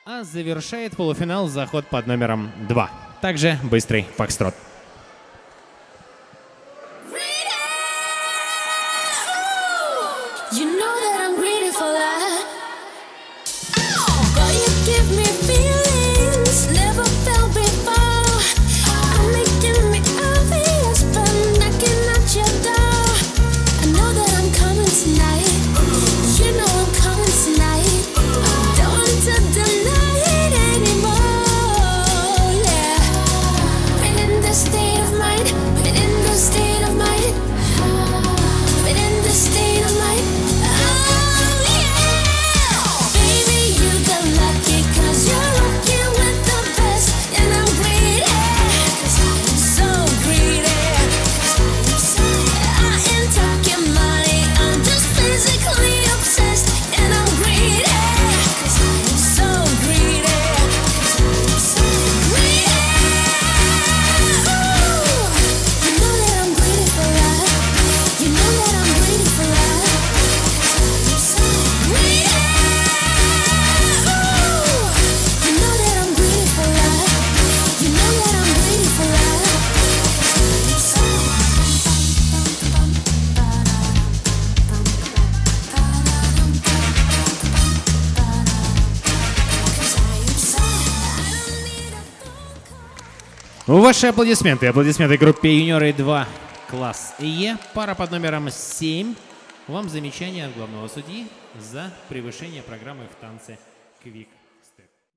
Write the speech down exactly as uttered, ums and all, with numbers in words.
А завершает полуфинал заход под номером два. Также быстрый фокстрот. You know that I'm greedy for that. Boy, you give me feelings never felt before. I'm making me obvious, but I'm knocking at your door. I know that I'm coming tonight. You know I'm coming tonight. Don't want to deny it anymore. Yeah, been in the state of mind. Been in the state of mind. Been in the state of mind. Ваши аплодисменты. Аплодисменты группе юниоры два класс Е. Пара под номером семь. Вам замечание от главного судьи за превышение программы в танце «Квик».